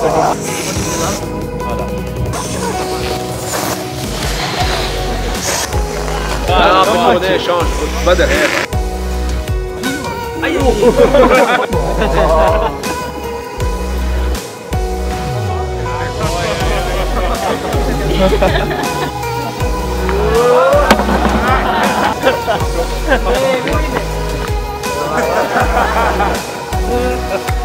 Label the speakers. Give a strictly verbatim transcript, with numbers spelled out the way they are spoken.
Speaker 1: Ah, non, mais change, pas derrière. Aïe, aïe.